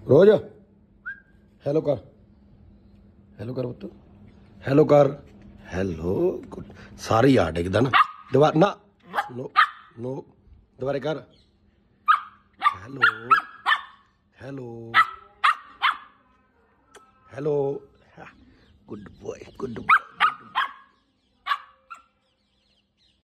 रोज hello कर पुत्त hello कर हेलो गुड सारे यार डिगदा ना दोबारा ना नो नो दोबारा कर hello hello hello good boy